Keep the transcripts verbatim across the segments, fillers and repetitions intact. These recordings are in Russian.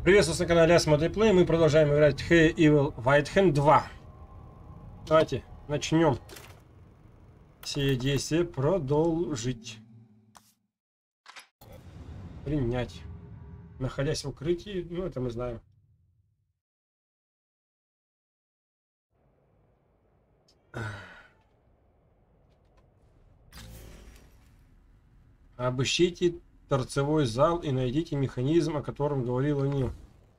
Приветствую на канале Asmodee Play. Мы продолжаем играть Hey Evil White Hand два. Давайте начнем все действия. Продолжить. Принять. Находясь в укрытии, ну это мы знаем. Обыщите торцевой зал и найдите механизм, о котором говорила Нил.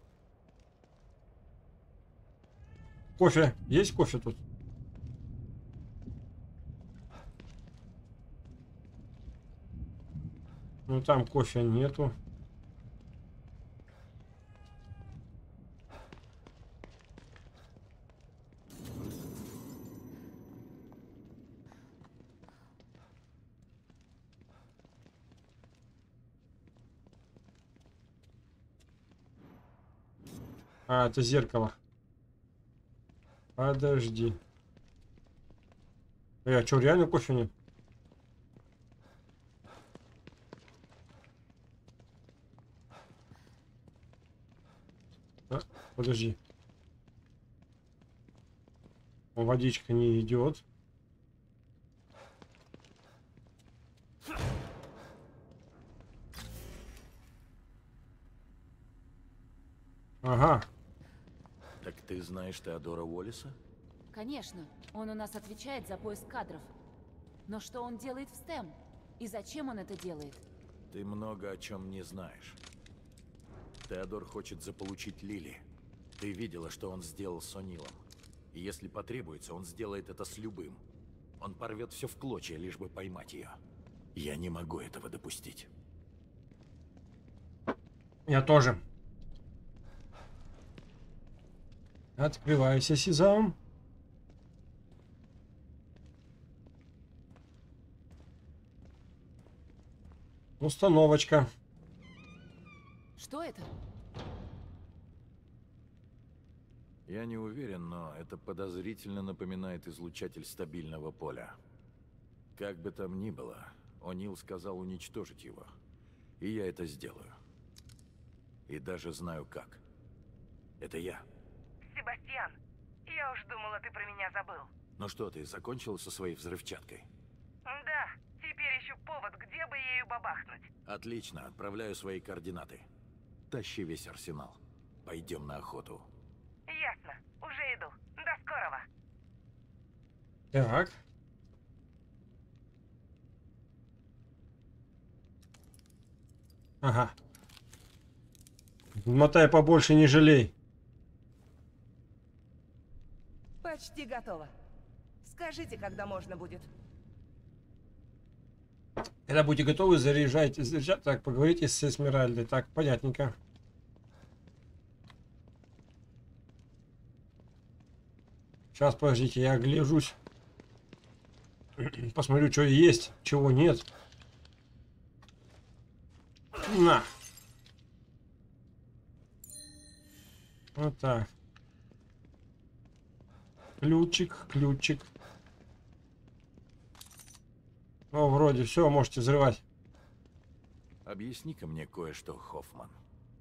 Кофе. Есть кофе тут? Ну там кофе нету. А, это зеркало. Подожди. Э, а что, реально кофе нет? А, подожди. Водичка не идет. Ага. Так ты знаешь Теодора Уоллеса? Конечно, он у нас отвечает за поиск кадров. Но что он делает в стэм? И зачем он это делает? Ты много о чем не знаешь. Теодор хочет заполучить Лили. Ты видела, что он сделал с О'Нилом. И если потребуется, он сделает это с любым. Он порвет все в клочья, лишь бы поймать ее. Я не могу этого допустить. Я тоже. Открывайся, Сезам. Установочка. Что это? Я не уверен, но это подозрительно напоминает излучатель стабильного поля. Как бы там ни было, О'Нил сказал уничтожить его. И я это сделаю. И даже знаю как. Это я. Себастьян, я уж думала, ты про меня забыл. Ну что, ты закончил со своей взрывчаткой? Да, теперь ищу повод, где бы ею бабахнуть. Отлично, отправляю свои координаты. Тащи весь арсенал. Пойдем на охоту. Ясно, уже иду. До скорого. Так. Ага. Мотай побольше, не жалей. Почти готово. Скажите, когда можно будет. Когда будете готовы, заряжайте. Заряжать. Так, поговорите с Эсмеральдой. Так, понятненько. Сейчас, подождите, я огляжусь. Посмотрю, что есть, чего нет. На. Вот так. Ключик, ключик. О, вроде все, можете взрывать. Объясни-ка мне кое-что, Хоффман.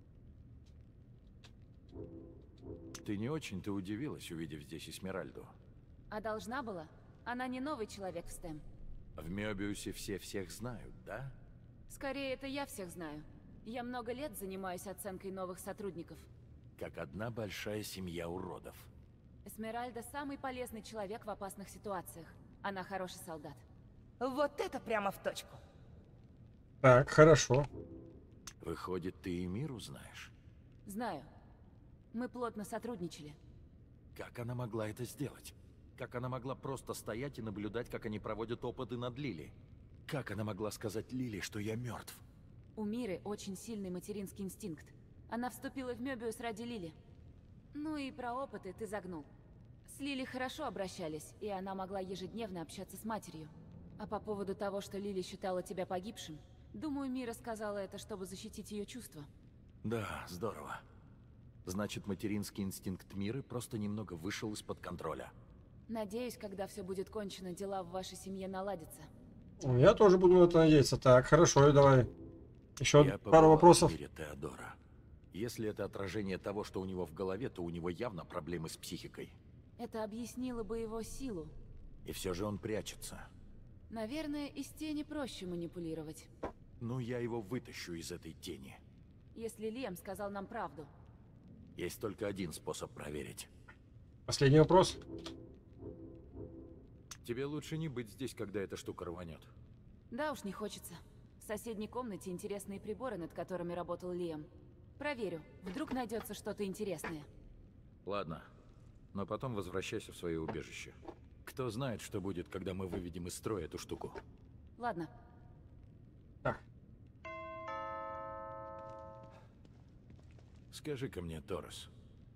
Ты не очень-то удивилась, увидев здесь Эсмеральду. А должна была? Она не новый человек в стэм. В Мёбиусе все всех знают, да? Скорее, это я всех знаю. Я много лет занимаюсь оценкой новых сотрудников. Как одна большая семья уродов. Эсмеральда самый полезный человек в опасных ситуациях. Она хороший солдат. Вот это прямо в точку. Так, хорошо. Выходит, ты и миру знаешь. Знаю. Мы плотно сотрудничали. Как она могла это сделать? Как она могла просто стоять и наблюдать, как они проводят опыты над Лили? Как она могла сказать Лили, что я мертв? У Миры очень сильный материнский инстинкт. Она вступила в Мёбиус ради Лили. Ну и про опыты ты загнул. С Лили хорошо обращались, и она могла ежедневно общаться с матерью. А по поводу того, что Лили считала тебя погибшим, думаю, Мира сказала это, чтобы защитить ее чувства. Да, здорово. Значит, материнский инстинкт Миры просто немного вышел из-под контроля. Надеюсь, когда все будет кончено, дела в вашей семье наладятся. Я тоже буду на это надеяться. Так, хорошо, и давай. Еще Я пару побывал вопросов. в мире Теодора. Если это отражение того, что у него в голове, то у него явно проблемы с психикой. Это объяснило бы его силу. И все же он прячется. Наверное, из тени проще манипулировать. Ну, я его вытащу из этой тени. Если Лиам сказал нам правду. Есть только один способ проверить. Последний вопрос. Тебе лучше не быть здесь, когда эта штука рванет. Да уж, не хочется. В соседней комнате интересные приборы, над которыми работал Лиам. Проверю. Вдруг найдется что-то интересное. Ладно. Но потом возвращайся в свое убежище. Кто знает, что будет, когда мы выведем из строя эту штуку. Ладно. Так. Скажи-ка мне, Торрес.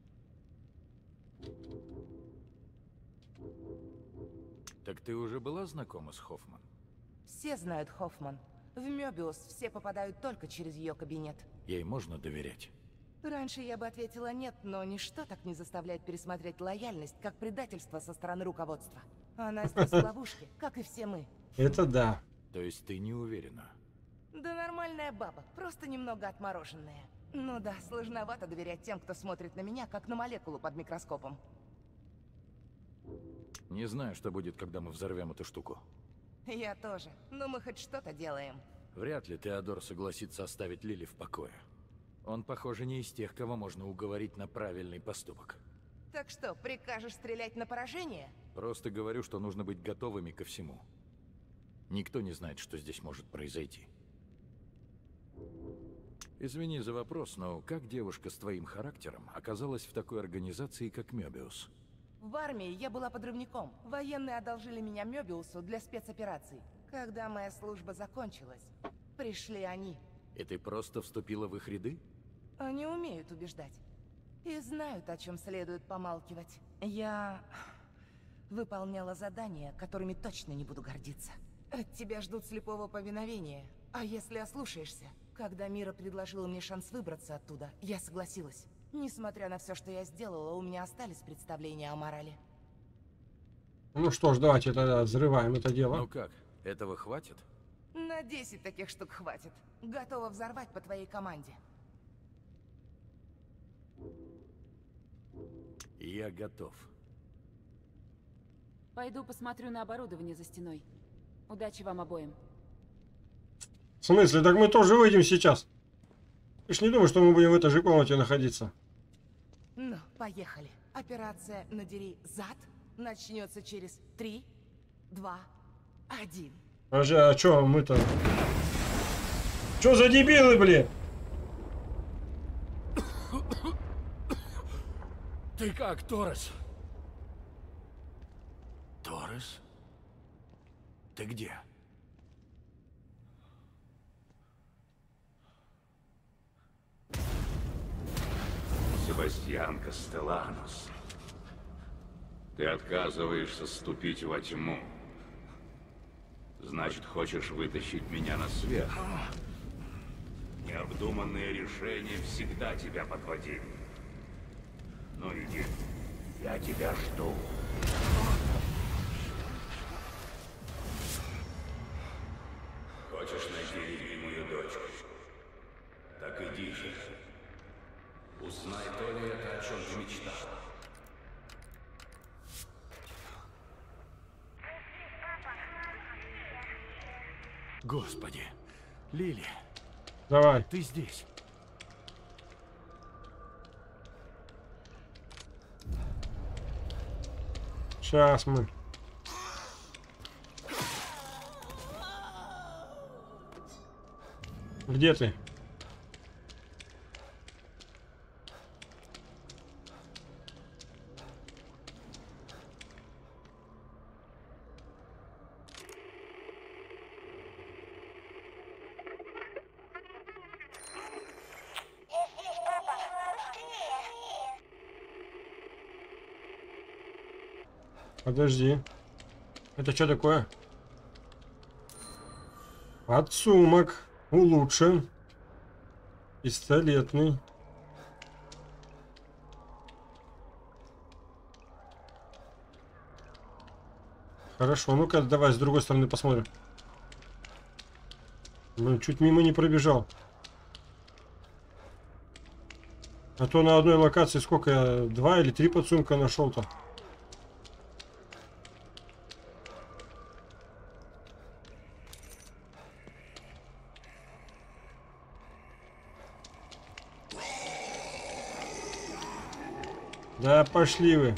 Так ты уже была знакома с Хоффман? Все знают Хоффман. В Мёбиус все попадают только через ее кабинет. Ей можно доверять? Раньше я бы ответила нет, но ничто так не заставляет пересмотреть лояльность, как предательство со стороны руководства. Она здесь в ловушке, как и все мы. Это да. То есть ты не уверена? Да нормальная баба, просто немного отмороженная. Ну да, сложновато доверять тем, кто смотрит на меня, как на молекулу под микроскопом. Не знаю, что будет, когда мы взорвем эту штуку. Я тоже, но мы хоть что-то делаем. Вряд ли Теодор согласится оставить Лили в покое. Он, похоже, не из тех, кого можно уговорить на правильный поступок. Так что, прикажешь стрелять на поражение? Просто говорю, что нужно быть готовыми ко всему. Никто не знает, что здесь может произойти. Извини за вопрос, но как девушка с твоим характером оказалась в такой организации, как Мёбиус? В армии я была подрывником. Военные одолжили меня Мёбиусу для спецопераций. Когда моя служба закончилась, пришли они. И ты просто вступила в их ряды? Они умеют убеждать. И знают, о чем следует помалкивать. Я выполняла задания, которыми точно не буду гордиться. От тебя ждут слепого повиновения. А если ослушаешься? Когда Мира предложила мне шанс выбраться оттуда, я согласилась. Несмотря на все, что я сделала, у меня остались представления о морали. Ну что ж, давайте тогда взрываем это дело. Ну как, этого хватит? На десять таких штук хватит. Готова взорвать по твоей команде. Я готов. Пойду посмотрю на оборудование за стеной. Удачи вам обоим. В смысле? Так мы тоже выйдем сейчас. Ты ж не думаешь, что мы будем в этой же комнате находиться? Ну, поехали. Операция «Надери зад» начнется через три, два, один. Подожди, а чё мы-то? Чё за дебилы, блин? Ты как, Торрес? Торрес? Ты где? Себастьян Кастелланос, ты отказываешься ступить во тьму. Значит, хочешь вытащить меня на свет? Необдуманные решения всегда тебя подводили. Ну иди, я тебя жду. Хочешь найти любимую дочку? Так иди же. Узнай, то ли это, о чем ты мечтал. Господи, Лили, Давай. ты здесь. Сейчас мы. Где ты? Подожди. Это что такое? Подсумок. Улучшен. Пистолетный. Хорошо, ну-ка давай с другой стороны посмотрим. Ну, чуть мимо не пробежал. А то на одной локации сколько я, два или три подсумка нашел-то. Да пошли вы.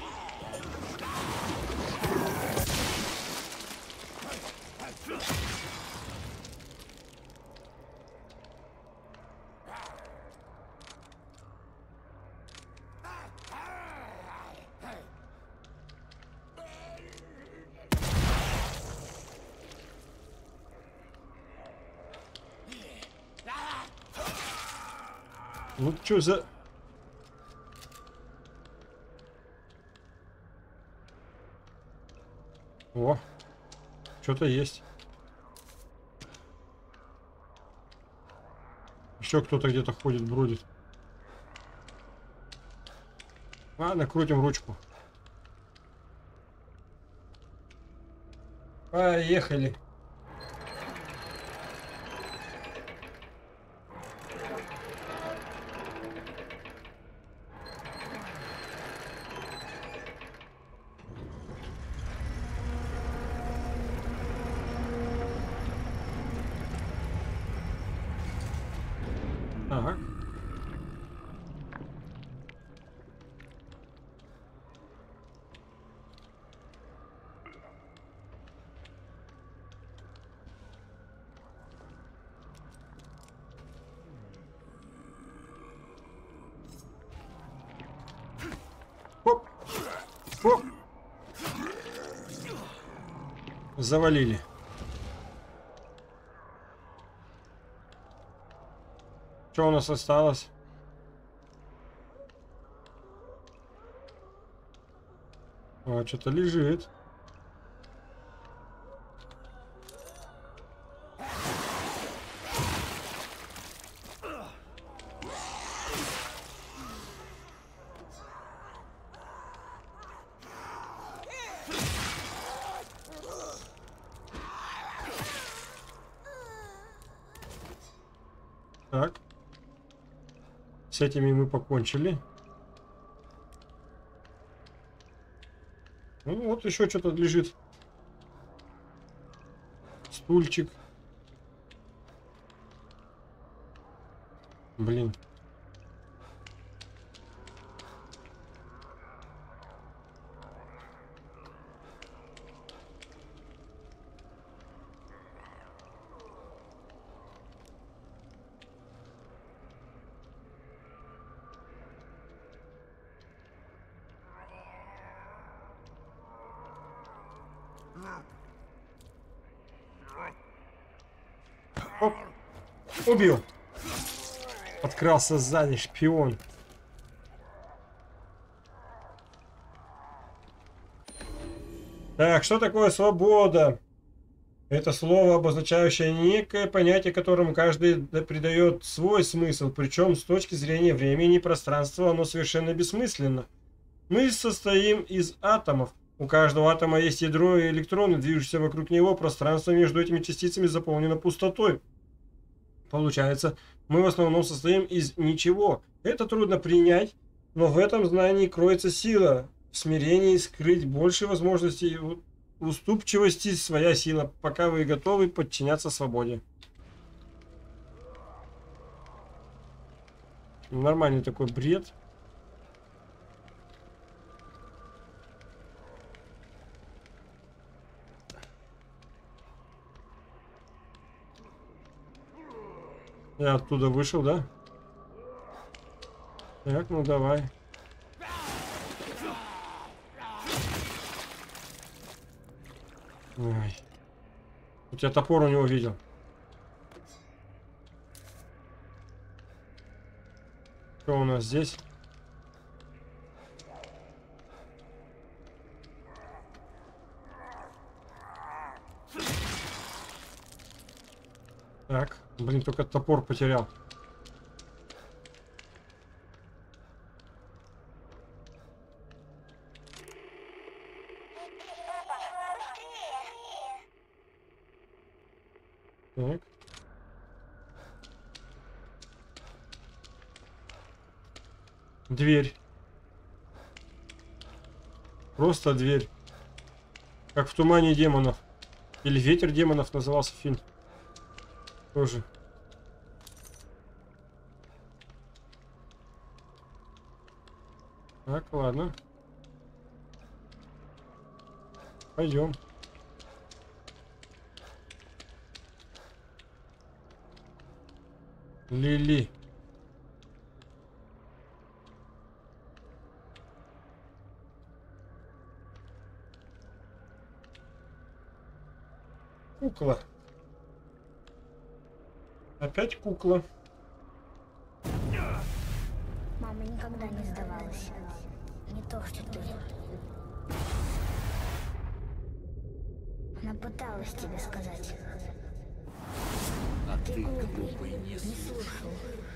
Ну что за... О, что-то есть. Еще кто-то где-то ходит, бродит. Ладно, крутим ручку. Поехали. Ага. Оп. Оп. Завалили. Что у нас осталось? А, что-то лежит. Так. С этими мы покончили. Ну вот еще что-то лежит. Стульчик. Блин. Оп. Убил. Подкрался сзади, шпион. Так, что такое свобода? Это слово, обозначающее некое понятие, которому каждый придает свой смысл. Причем с точки зрения времени и пространства оно совершенно бессмысленно. Мы состоим из атомов. У каждого атома есть ядро и электроны, движущиеся вокруг него. Пространство между этими частицами заполнено пустотой. Получается, мы в основном состоим из ничего. Это трудно принять, но в этом знании кроется сила. В смирении скрыть больше возможностей, уступчивости своя сила, пока вы готовы подчиняться свободе. Нормальный такой бред. Я оттуда вышел, да? Так, ну давай. Ой. У тебя топор у него видел. Что у нас здесь? Так, блин, только топор потерял. Так. Дверь. Просто дверь. Как в «Тумане демонов». Или «Ветер демонов» назывался фильм. Тоже. Так, ладно. Пойдем. Лили. Кукла. Опять кукла. Мама никогда не сдавалась. Не то, что ты. Она пыталась тебе сказать. А Ты ты, глупый, глупый, не не слушал.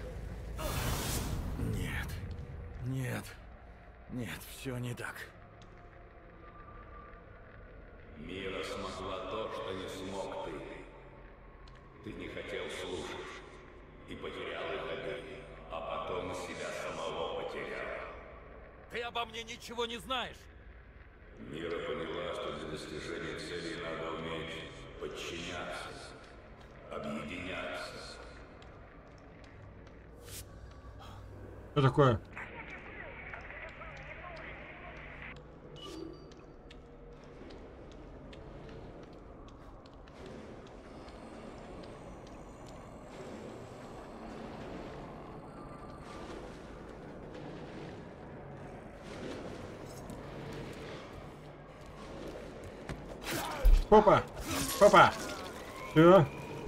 Нет. Нет. Нет, все не так. Мира смогла то, что не смог ты. Ты не хотел слушать и потерял их обеих, а потом себя самого потерял. Ты обо мне ничего не знаешь. Мира поняла, что для достижения целей надо уметь подчиняться, объединяться. Что такое? Опа! Опа! Все.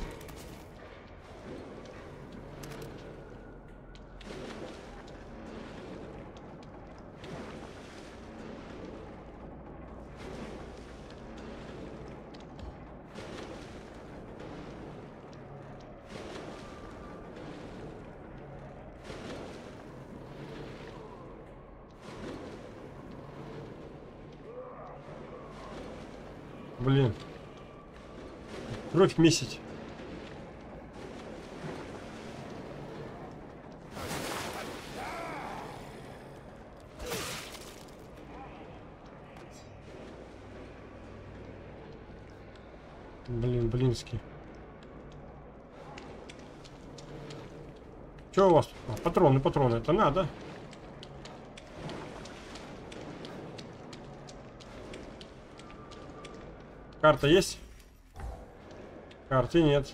Блин. Кровь месить. Блин, блинский. Что у вас тут? А, патроны, патроны. Это надо. Карта есть? Карты нет.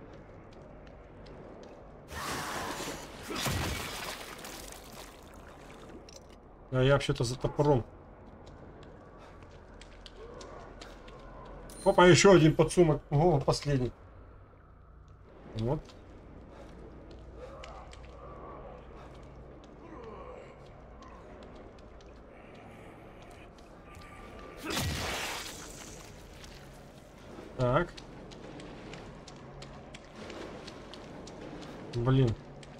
Да, я вообще-то за топором. Опа, еще один подсумок. О, последний. Вот. Так. Блин.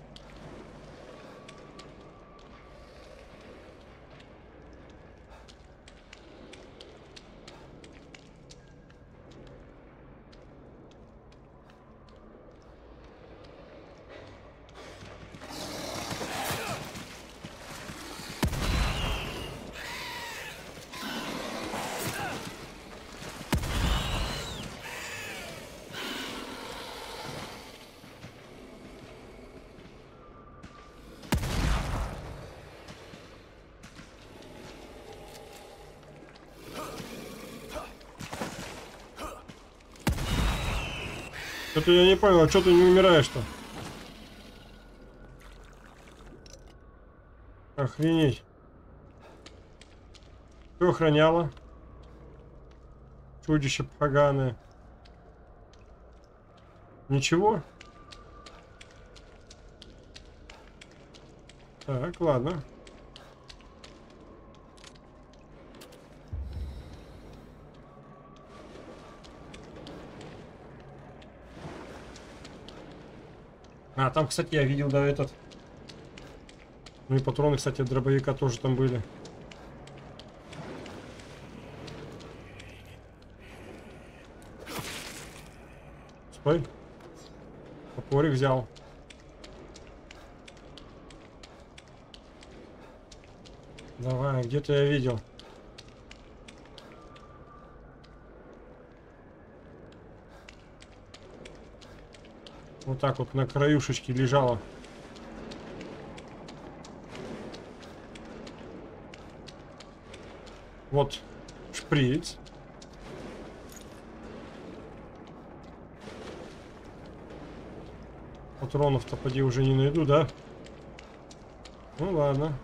Что-то я не понял, а что ты не умираешь-то? Охренеть. Что охраняло? Чудище поганое. Ничего? Так, ладно. А, там, кстати, я видел, да, этот. Ну и патроны, кстати, от дробовика тоже там были. Стой. Топорик взял. Давай, где-то я видел. Вот так вот на краюшечке лежала. Вот шприц. Патронов-то поди уже не найду, да? Ну ладно.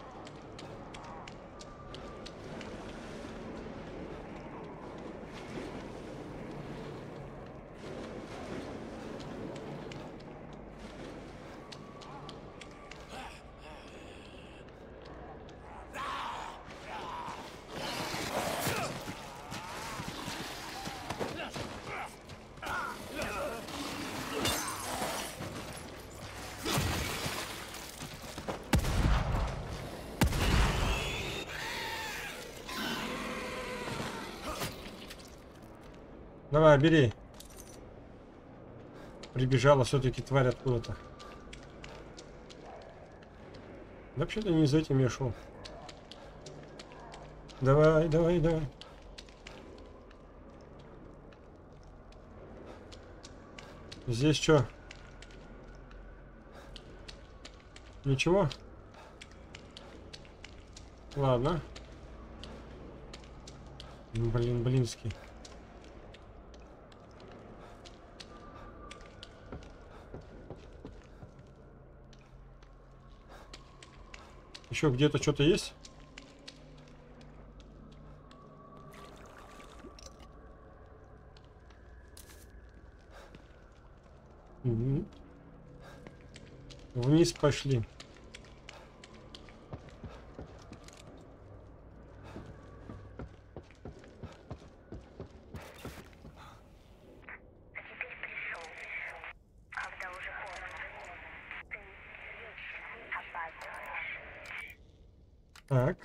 Давай, бери. Прибежала все-таки тварь откуда-то. Вообще-то не за этим я шел. Давай, давай, давай. Здесь что? Ничего? Ладно. Блин, блинский. Еще где-то что-то есть? Угу. Вниз пошли. Так.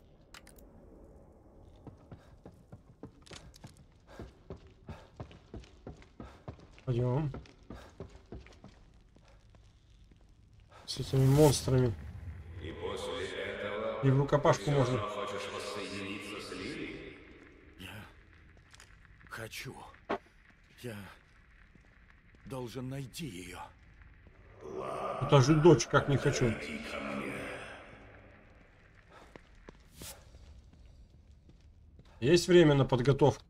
Пойдем. С этими монстрами. И после этого... И в рукопашку Ты можно. хочешь воссоединиться с Лили? Я хочу. Я должен найти ее. Это же дочь, как не хочу. Иди ко мне. Есть время на подготовку.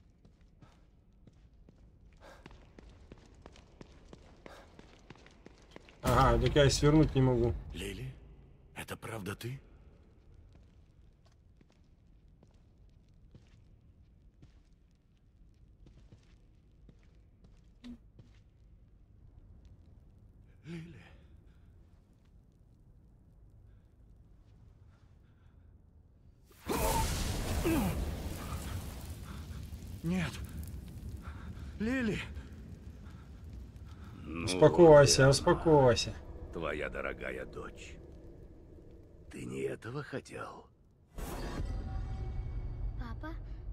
Ага, так я и свернуть не могу. Лили, это правда ты? Лили. Нет. Лили. Ну, Успокойся, вот успокойся. она, твоя дорогая дочь. Ты не этого хотел. Папа?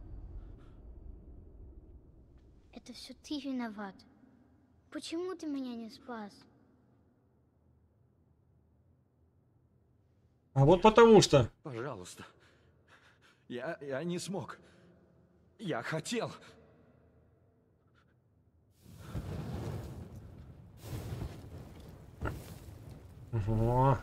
Это все ты виноват. Почему ты меня не спас? А вот потому что. Пожалуйста. Я, я не смог. Я хотел. Ого.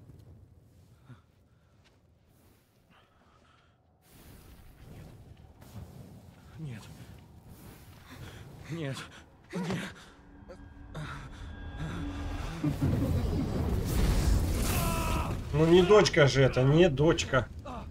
Нет. Нет. Нет. Ну не дочка же это, не дочка.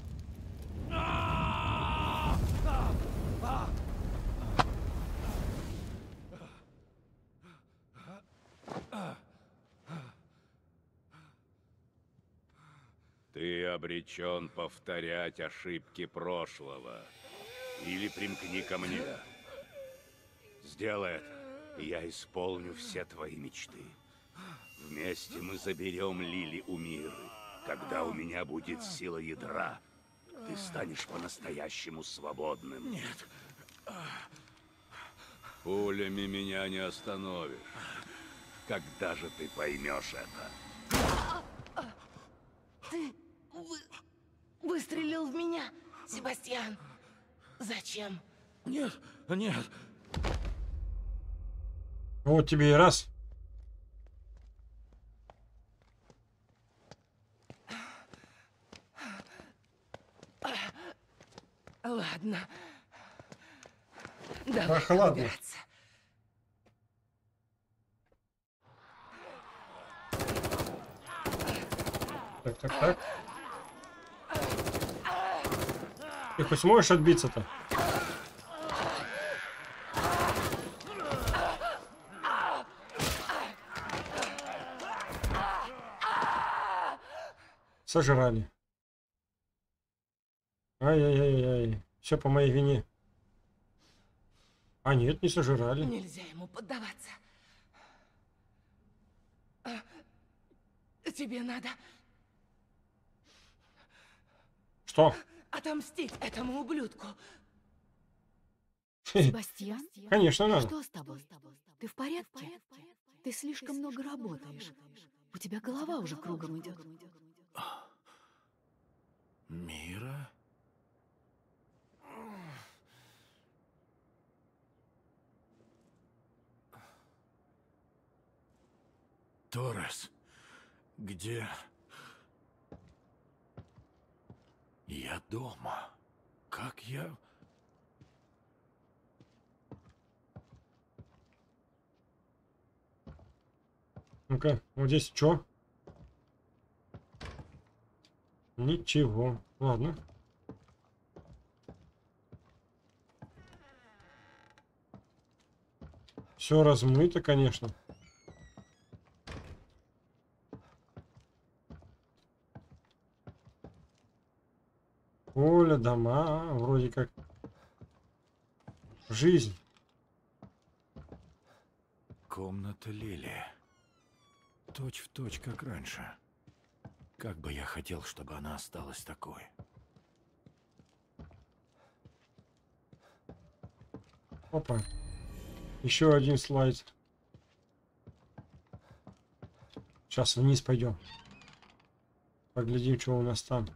Ты обречен повторять ошибки прошлого. Или примкни ко мне. Сделай это, и я исполню все твои мечты. Вместе мы заберем Лили у Миры. Когда у меня будет сила ядра, ты станешь по-настоящему свободным. Нет. Пулями меня не остановишь. Когда же ты поймешь это? Ты... Вы... выстрелил в меня, Себастьян. Зачем? Нет, нет. Вот тебе и раз. Ладно. Давай Прохладно. убираться. Так, так, так. Ты хоть сможешь отбиться-то? Сожрали. Ай-яй-яй-яй. Все по моей вине. А нет, не сожрали. Нельзя ему поддаваться. А, тебе надо Что? отомстить этому ублюдку. Себастьян? Конечно, надо. Что с тобой? Ты в порядке? Ты слишком много работаешь. У тебя голова уже кругом идет. Мира? Торрес, где? Я дома. Как я... Ну-ка, вот здесь что? Ничего. Ладно. Все размыто, конечно. Поле, дома, вроде как жизнь. Комната Лили. Точь в точь, как раньше. Как бы я хотел, чтобы она осталась такой. Опа. Еще один слайд. Сейчас вниз пойдем. Поглядим, что у нас там.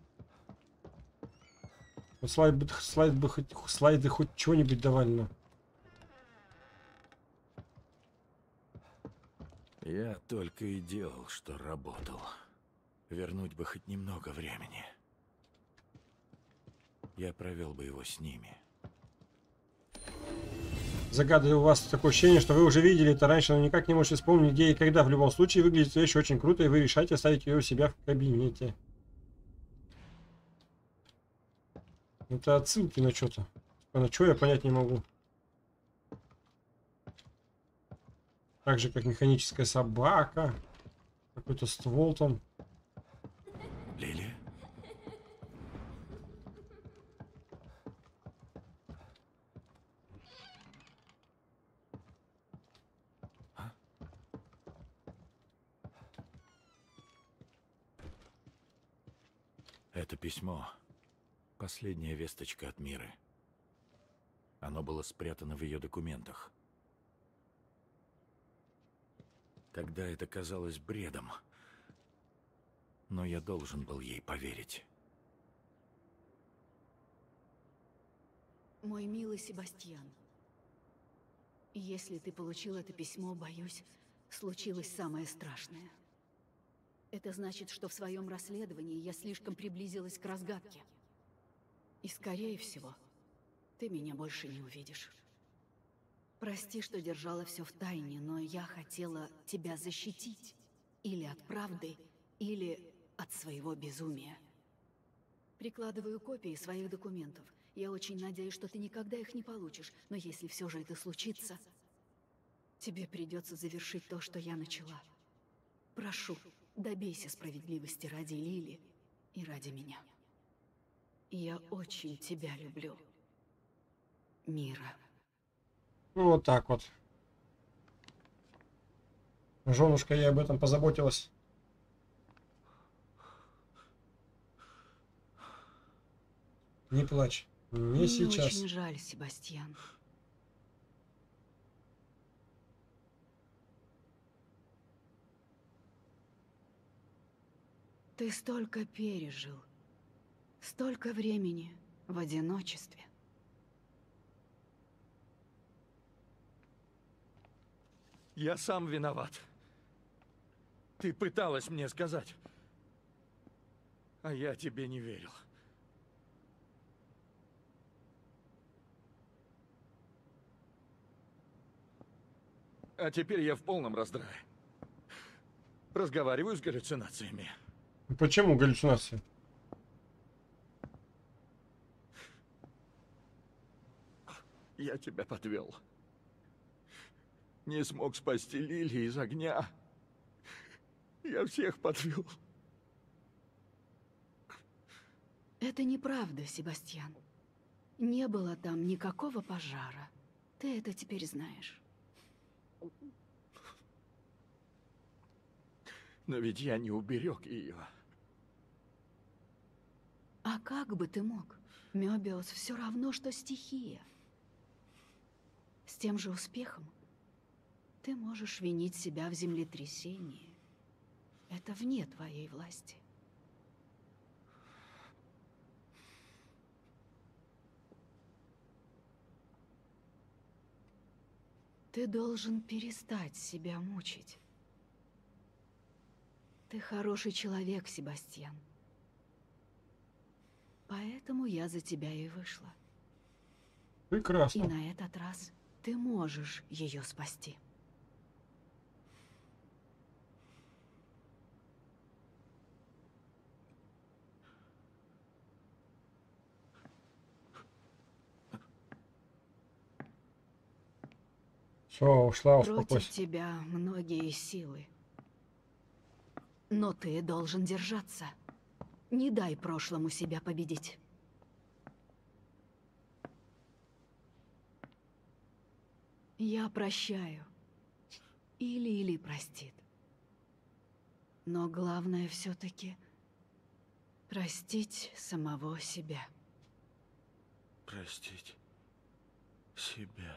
Вот слайд, бы- слайд бы хоть, слайды хоть чего-нибудь давали нам. Я только и делал, что работал. Вернуть бы хоть немного времени. Я провел бы его с ними. Загадываю у вас такое ощущение, что вы уже видели это раньше, но никак не можете вспомнить, где и когда. В любом случае, выглядит вещь очень круто, и вы решаете оставить ее у себя в кабинете. Это отсылки на что-то. А на что я понять не могу. Так же, как механическая собака. Какой-то ствол там. Лили? А? Это письмо. Последняя весточка от Миры. Оно было спрятано в ее документах. Тогда это казалось бредом. Но я должен был ей поверить. Мой милый Себастьян, если ты получил это письмо, боюсь, случилось самое страшное. Это значит, что в своем расследовании я слишком приблизилась к разгадке. И, скорее всего, ты меня больше не увидишь. Прости, что держала все в тайне, но я хотела тебя защитить. Или от правды, или от своего безумия. Прикладываю копии своих документов. Я очень надеюсь, что ты никогда их не получишь, но если все же это случится, тебе придется завершить то, что я начала. Прошу, добейся справедливости ради Лили и ради меня. Я очень тебя люблю, Мира. Ну, вот так вот. Женушка ей об этом позаботилась. Не плачь. Не Мне сейчас. очень жаль, Себастьян. Ты столько пережил. Столько времени в одиночестве. Я сам виноват. Ты пыталась мне сказать, а я тебе не верил. А теперь я в полном раздрае. Разговариваю с галлюцинациями. Почему галлюцинации? Я тебя подвел. Не смог спасти Лили из огня. Я всех подвел. Это неправда, Себастьян. Не было там никакого пожара. Ты это теперь знаешь. Но ведь я не уберег ее. А как бы ты мог? Мёбиус все равно, что стихия. С тем же успехом ты можешь винить себя в землетрясении. Это вне твоей власти. Ты должен перестать себя мучить. Ты хороший человек, Себастьян. Поэтому я за тебя и вышла. Прекрасно. И на этот раз ты можешь ее спасти. Все, ушла, Против успокойся. тебя многие силы. Но ты должен держаться. Не дай прошлому себя победить. Я прощаю. И Лили простит. Но главное все-таки простить самого себя. Простить себя.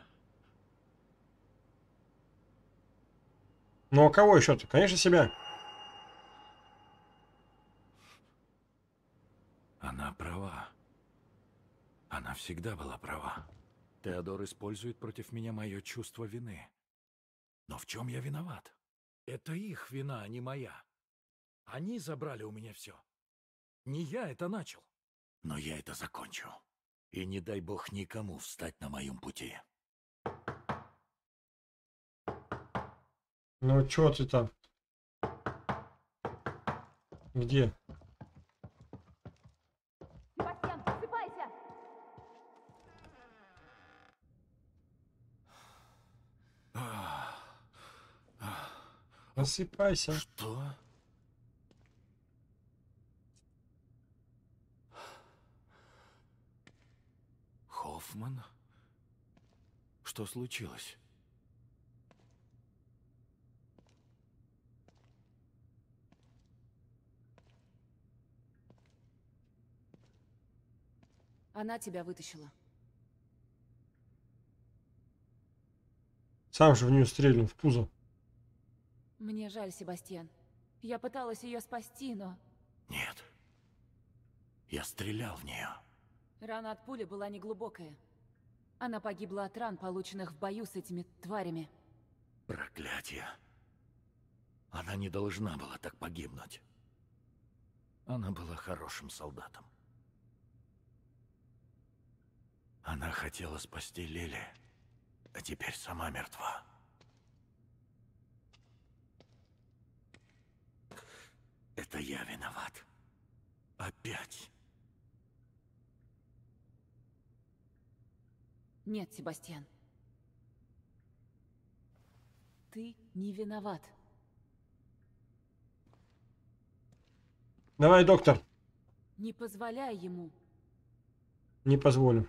Ну а кого еще-то? Конечно, себя. Она права. Она всегда была права. Теодор использует против меня мое чувство вины. Но в чем я виноват? Это их вина, а не моя. Они забрали у меня все. Не я это начал. Но я это закончу. И не дай бог никому встать на моем пути. Ну чё ты там? Где? Себастьян, просыпайся! Просыпайся. Что? Хоффман? Что случилось? Она тебя вытащила. Сам же в нее стрельнул в пузо. Мне жаль, Себастьян. Я пыталась ее спасти, но... Нет. Я стрелял в нее. Рана от пули была неглубокая. Она погибла от ран, полученных в бою с этими тварями. Проклятие. Она не должна была так погибнуть. Она была хорошим солдатом. Она хотела спасти Лили, а теперь сама мертва. Это я виноват. Опять. Нет, Себастьян. Ты не виноват. Давай, доктор. Не позволяй ему. Не позволю.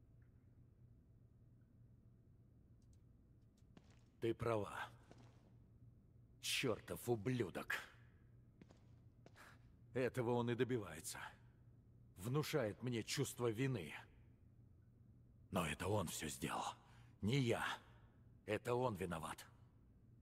Ты права. Чертов ублюдок. Этого он и добивается. Внушает мне чувство вины. Но это он все сделал. Не я. Это он виноват.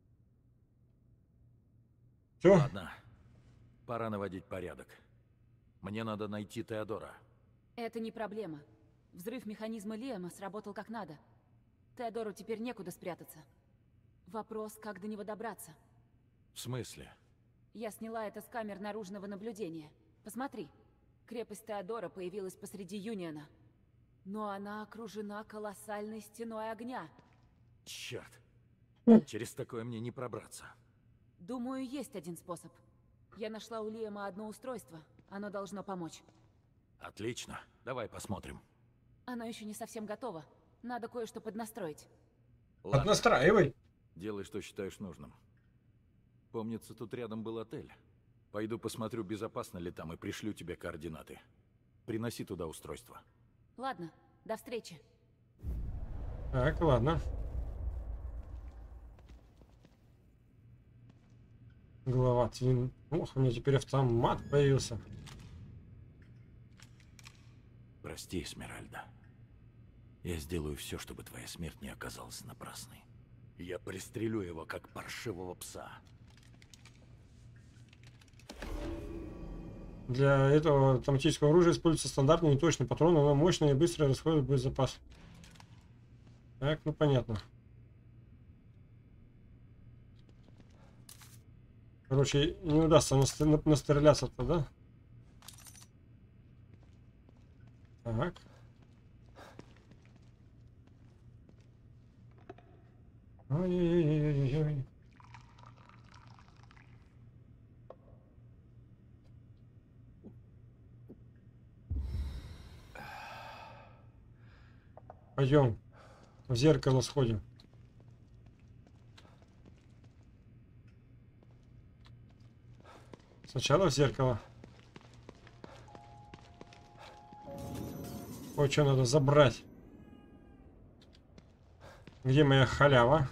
Все? Ладно. Пора наводить порядок. Мне надо найти Теодора. Это не проблема. Взрыв механизма Лиама сработал как надо. Теодору теперь некуда спрятаться. Вопрос, как до него добраться. В смысле? Я сняла это с камер наружного наблюдения. Посмотри. Крепость Теодора появилась посреди Юниона. Но она окружена колоссальной стеной огня. Черт. Через такое мне не пробраться. Думаю, есть один способ. Я нашла у Лиама одно устройство. Оно должно помочь. Отлично. Давай посмотрим. Оно еще не совсем готово. Надо кое-что поднастроить. Ладно. Поднастраивай. Делай, что считаешь нужным. Помнится, тут рядом был отель. Пойду посмотрю, безопасно ли там, и пришлю тебе координаты. Приноси туда устройство. Ладно, до встречи. Так, ладно. Глава Твин. Ох, у меня теперь автомат появился. Прости, Эсмеральда. Я сделаю все, чтобы твоя смерть не оказалась напрасной. Я пристрелю его, как паршивого пса. Для этого автоматического оружия используется стандартный неточный патрон, оно мощное и быстро расходует боезапас. Так, ну понятно. Короче, не удастся настреляться-то, да? Так. Ой-ой-ой-ой-ой. Пойдем, в зеркало сходим. Сначала в зеркало. Ой, что надо забрать? Где моя халява?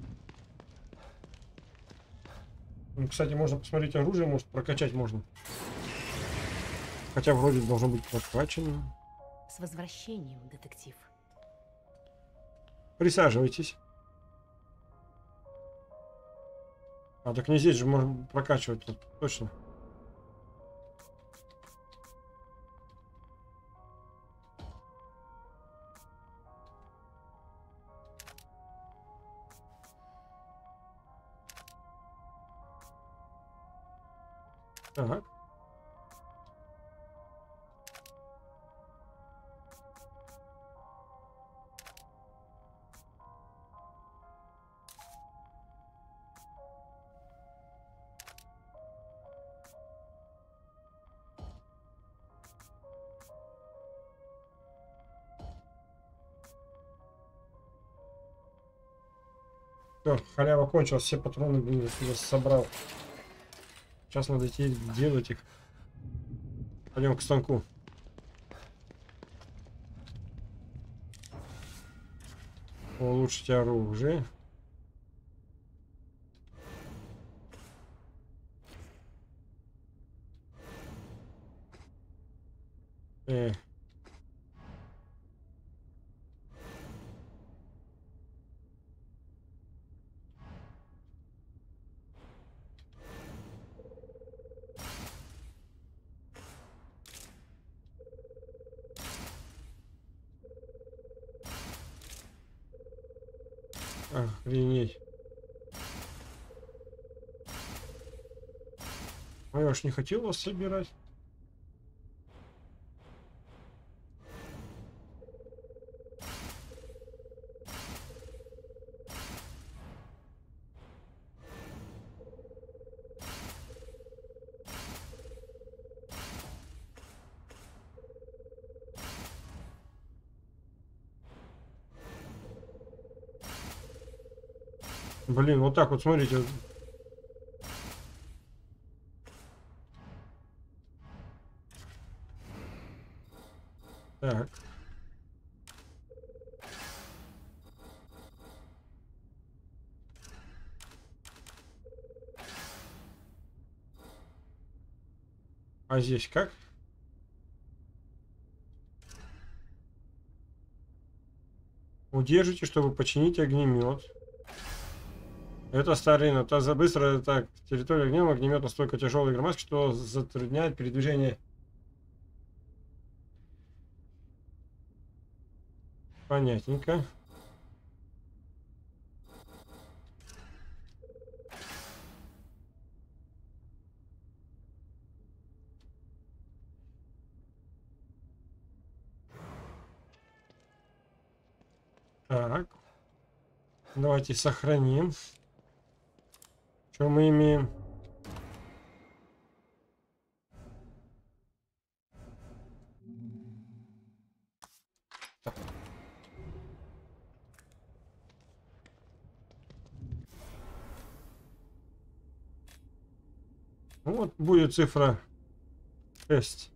Ну, кстати, можно посмотреть оружие, может прокачать можно. Хотя вроде должно быть прокачано. С возвращением, детектив. Присаживайтесь. А так не здесь же можно прокачивать тут, точно. Так. Все, халява кончилась, все патроны, блин, я собрал. Сейчас надо идти делать их. Пойдем к станку. Улучшить оружие. Э. Охренеть. А я уж не хотел вас собирать. Блин, вот так вот, смотрите. Так. А здесь как? Удержите, чтобы починить огнемет. Это старина. Та за быстро так. Территория огня, огнемет настолько тяжелый и громоздкий, что затрудняет передвижение Понятненько. Так. Давайте сохраним. Что мы имеем? Так. Вот будет цифра шесть.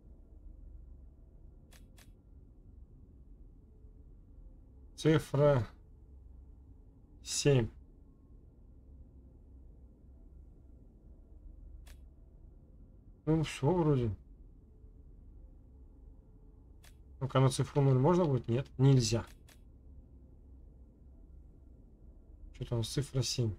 Цифра семь. Ну все вроде. Ну-ка, на цифру ноль можно будет? Нет, нельзя. Что там, цифра семь?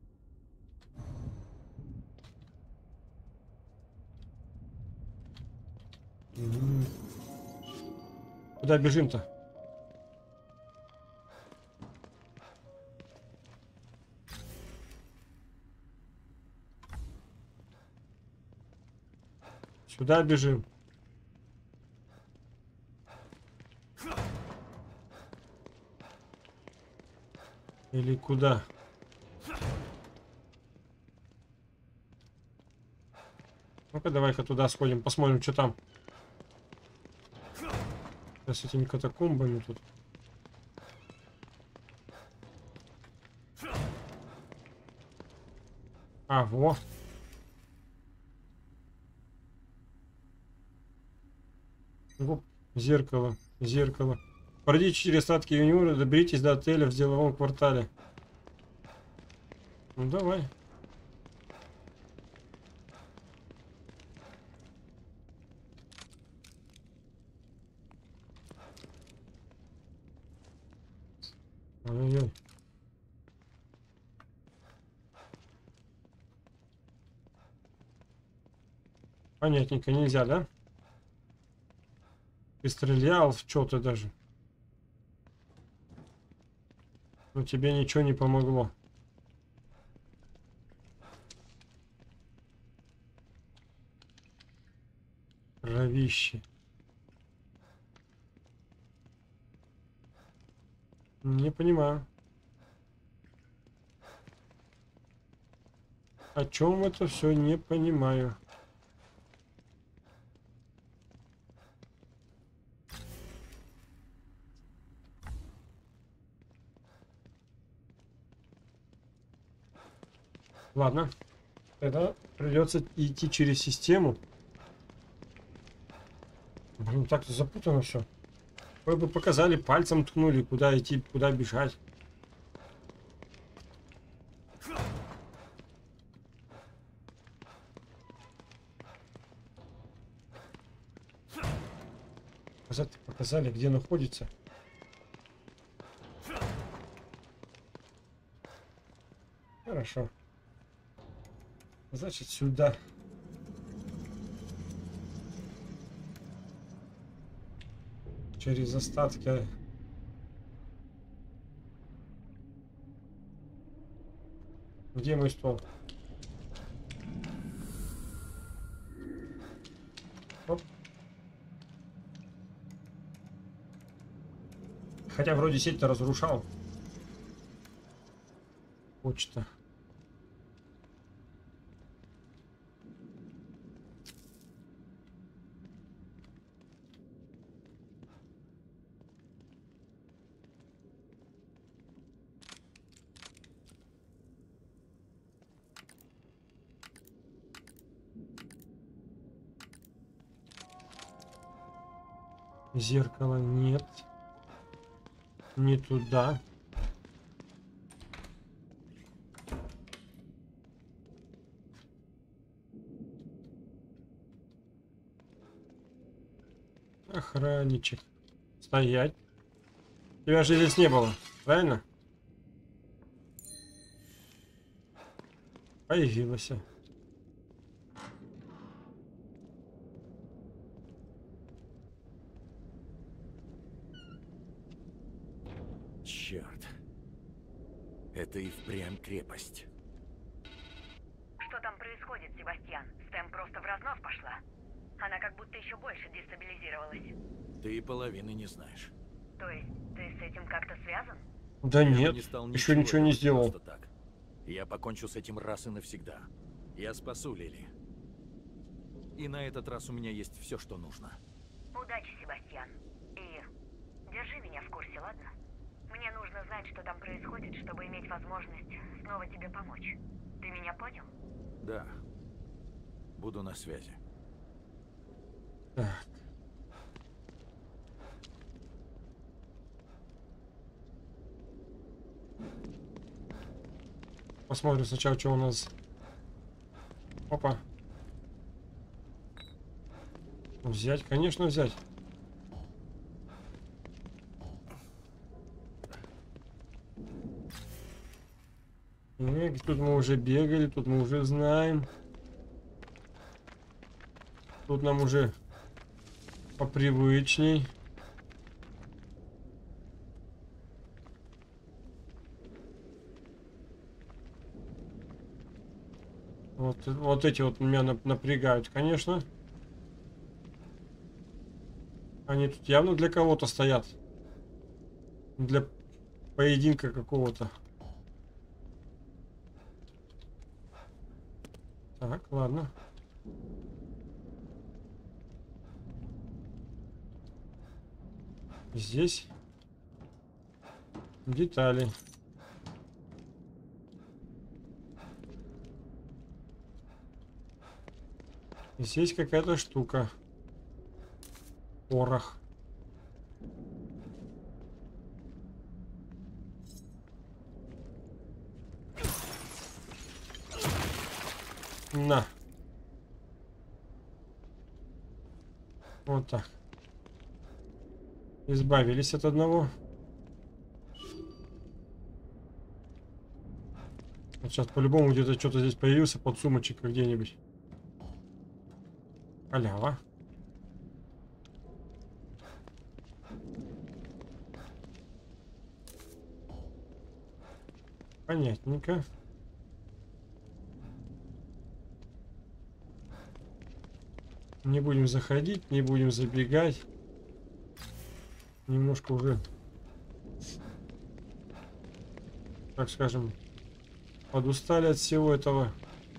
М-м. Куда бежим-то? Сюда бежим. Или куда? Ну-ка, давай-ка туда сходим, посмотрим, что там. С этими катакомбами тут. А, во. Оп, зеркало, зеркало. Пройдите четыре остатки юниора, доберитесь до отеля в деловом квартале. Ну давай. Ой-ой-ой. Понятненько, нельзя, да? Ты стрелял в что-то даже. Но тебе ничего не помогло. Кровище. Не понимаю. О чем это все, не понимаю. Ладно. Тогда придется идти через систему. Блин, так-то запутано все. Вы бы показали, пальцем ткнули, куда идти, куда бежать. Показать, показали, где находится. Хорошо. Значит, сюда. Через остатки. Где мой стол? Оп. Хотя вроде сеть-то разрушал. Почта. Зеркала нет. Не туда. Охранничек. Стоять. Тебя же здесь не было, правильно? Появилась. Черт. Это и впрямь крепость. Что там происходит, Себастьян? Стэм просто в разнос пошла. Она как будто еще больше дестабилизировалась. Ты и половины не знаешь. То есть, ты с этим как-то связан? Да Я бы нет, не стал еще ничего не делать сделал. просто так. Я покончу с этим раз и навсегда. Я спасу Лили. И на этот раз у меня есть все, что нужно. Удачи, Себастьян. И держи меня в курсе, ладно? Мне нужно знать, что там происходит, чтобы иметь возможность снова тебе помочь. Ты меня понял? Да. Буду на связи. Так. Посмотрим сначала, что у нас. Опа. Взять, конечно, взять. И тут мы уже бегали, тут мы уже знаем. Тут нам уже попривычней. Вот, вот эти вот меня напрягают, конечно. Они тут явно для кого-то стоят. Для поединка какого-то. Так, ладно. Здесь детали. Здесь какая-то штука. Порох. На. Вот так. Избавились от одного. Вот сейчас по-любому где-то что-то здесь появился под сумочек где-нибудь. Халява. Понятненько. Не будем заходить, не будем забегать. Немножко уже, так скажем, подустали от всего этого.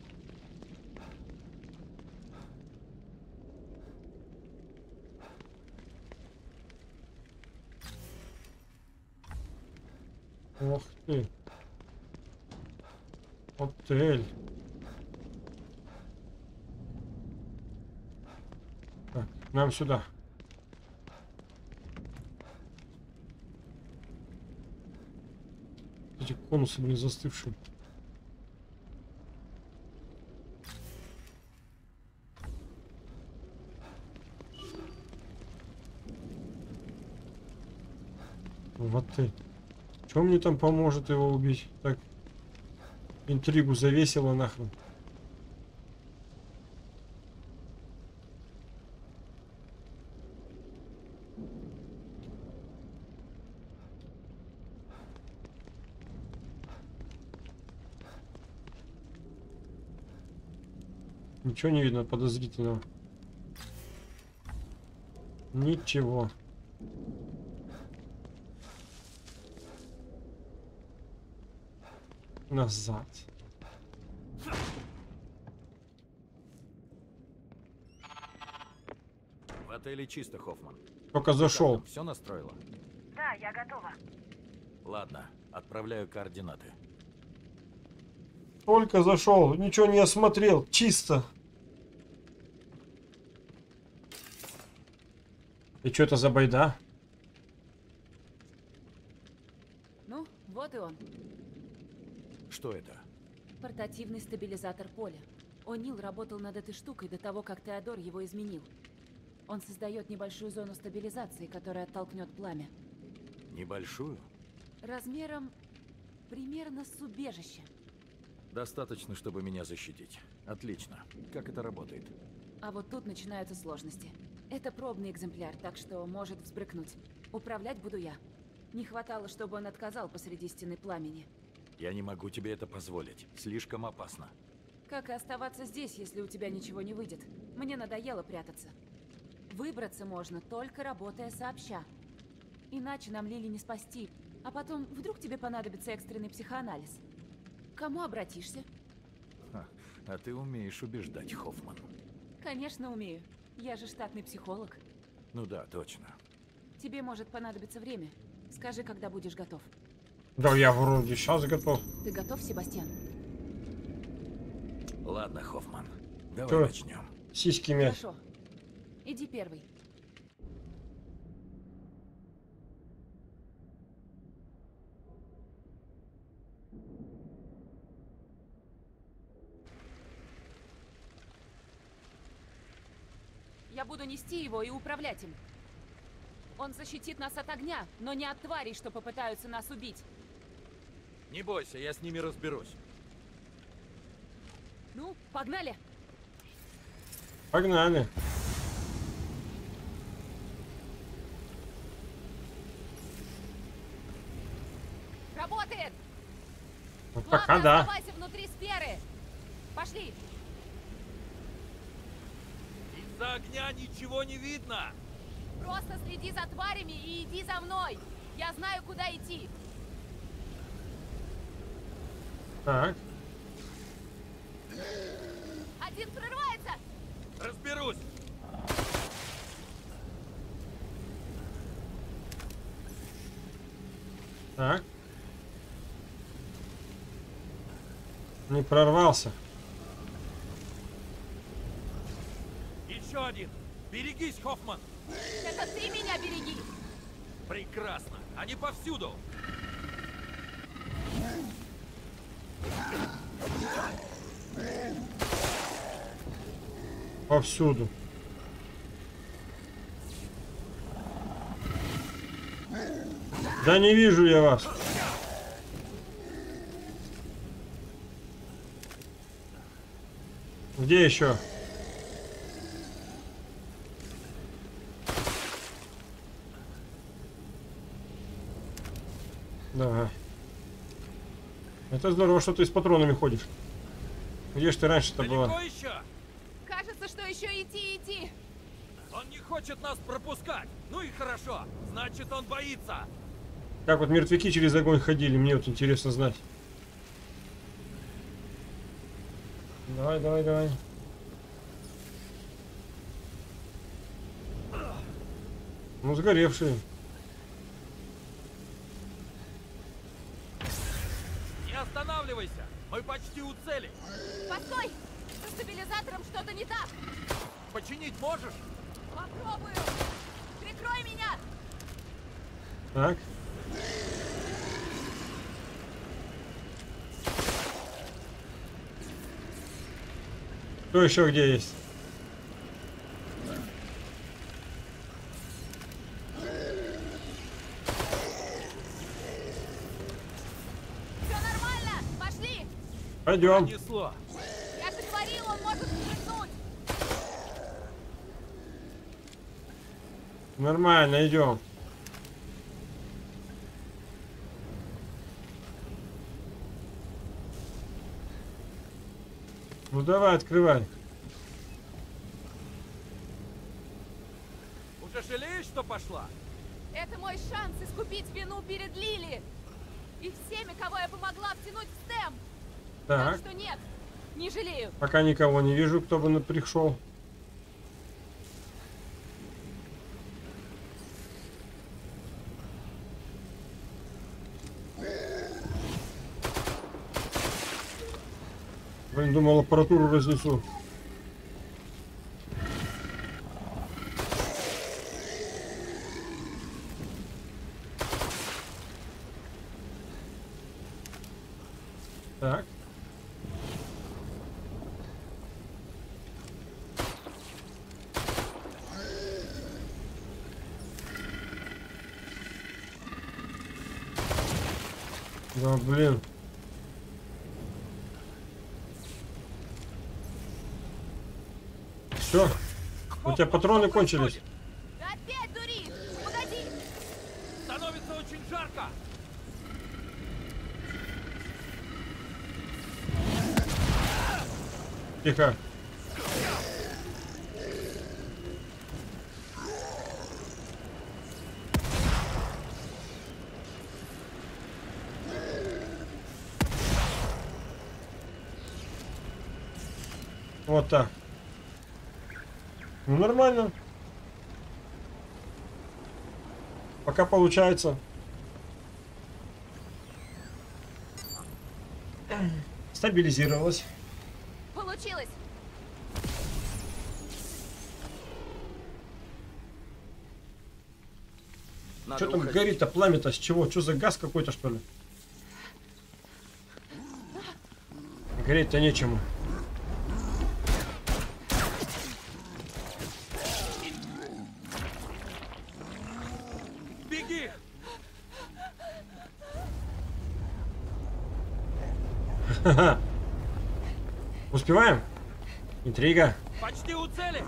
Ох ты. Отель. Так, нам сюда. Эти конусы, блин, застывшие. Вот ты. Что мне там поможет его убить? Так, интригу завесила нахрен. Ничего не видно подозрительного. Ничего. Назад. В отеле чисто, Хоффман. Только зашел. Все настроила? Да, я готова. Ладно, отправляю координаты. Только зашел, ничего не осмотрел, чисто. И что это за байда? Ну, вот и он. Что это? Портативный стабилизатор поля. О'Нил работал над этой штукой до того, как Теодор его изменил. Он создает небольшую зону стабилизации, которая оттолкнет пламя. Небольшую? Размером примерно с убежище. Достаточно, чтобы меня защитить. Отлично. Как это работает? А вот тут начинаются сложности. Это пробный экземпляр, так что может взбрыкнуть. Управлять буду я. Не хватало, чтобы он отказал посреди стены пламени. Я не могу тебе это позволить. Слишком опасно. Как и оставаться здесь, если у тебя ничего не выйдет? Мне надоело прятаться. Выбраться можно, только работая сообща. Иначе нам Лили не спасти. А потом, вдруг тебе понадобится экстренный психоанализ. К кому обратишься? Ха, а ты умеешь убеждать, Хоффман. Конечно, умею. Я же штатный психолог. Ну да, точно. Тебе может понадобиться время. Скажи, когда будешь готов. Да, я вроде сейчас готов. Ты готов, Себастьян? Ладно, Хоффман. Давай Что? начнем. Сиськи мять. Хорошо. Иди первый. Я буду нести его и управлять им. Он защитит нас от огня, но не от тварей, что попытаются нас убить. Не бойся, я с ними разберусь. Ну, погнали! Погнали. Работает! Ну, Главное, пока да. оставайся внутри сферы! Пошли! Из-за огня ничего не видно! Просто следи за тварями и иди за мной! Я знаю, куда идти! Так. Один прорывается! Разберусь! Так. Не прорвался. Еще один! Берегись, Хоффман! Это ты меня береги! Прекрасно! Они повсюду! Повсюду. Да не вижу я вас. Где еще? Да. Это здорово, что ты с патронами ходишь. Где ж ты раньше-то была? Далеко еще? Кажется, что еще идти, идти! Он не хочет нас пропускать! Ну и хорошо! Значит, он боится! Как вот мертвяки через огонь ходили, мне вот интересно знать. Давай, давай, давай. Ну, сгоревшие. Не останавливайся! Мы почти у цели! Постой! Со стабилизатором что-то не так! Починить можешь? Попробую! Прикрой меня! Так. Кто еще где есть? Все нормально! Пошли! Пойдем. Понесло! Я же говорил, он может спрыгнуть! Нормально, идем. Ну давай, открывай. Уже жалеешь, что пошла? Это мой шанс искупить вину перед Лили! И всеми, кого я помогла втянуть в стем! Так. Так что нет, не жалею. Пока никого не вижу, кто бы на- пришел. Блин, думал, аппаратуру разнесу. Так. Да, блин. Все. У тебя патроны кончились. Опять дуришь! Погоди! Становится очень жарко! Тихо. Вот так. Ну, нормально. Пока получается. Стабилизировалась. Получилось. Что там горит-то, пламя-то? С чего? Что за газ какой-то, что ли? Гореть-то нечему. Беги! Успеваем? Интрига. Почти у цели!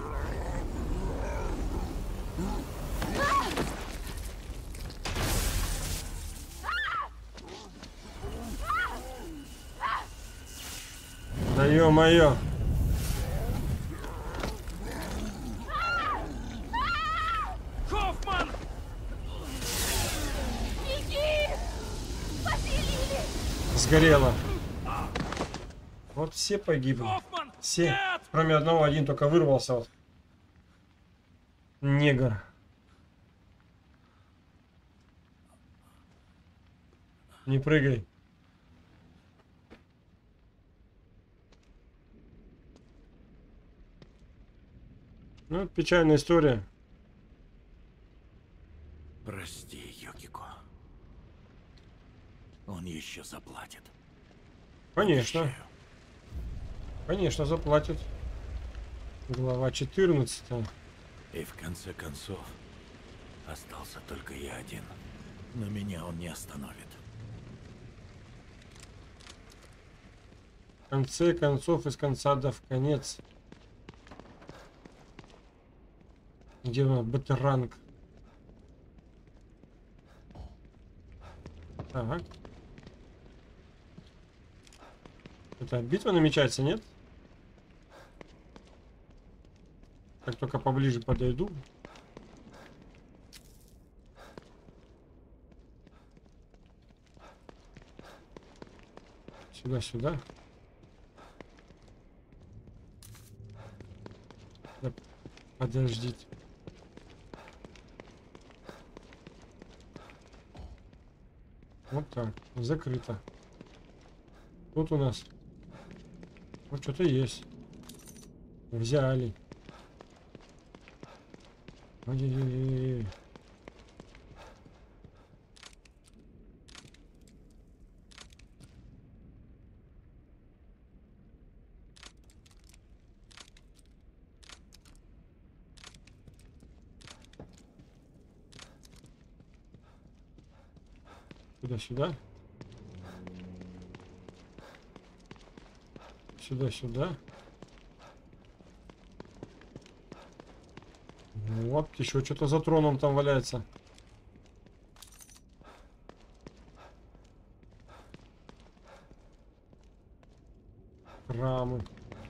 Да ё-моё. Хоффман! Беги! Спаси Лили! Сгорело. Вот все погибли. Хоффман! Все. Нет! Кроме одного, один только вырвался. Вот. Негр. Не прыгай. Ну, печальная история. Прости, Йокико. Он еще заплатит. Конечно. Обещаю. Конечно, заплатят. Глава четырнадцатая. И в конце концов, остался только я один. Но меня он не остановит. В конце концов, из конца да в конец. Где у нас батеранг? Ага. Это битва намечается, нет? Как только поближе подойду. Сюда, сюда. Да, подождите. Вот так. Закрыто. Тут у нас вот что-то есть. Взяли. Ой-ой-ой. Сюда-сюда. Сюда-сюда. Вот, еще что-то за троном там валяется. Рамы.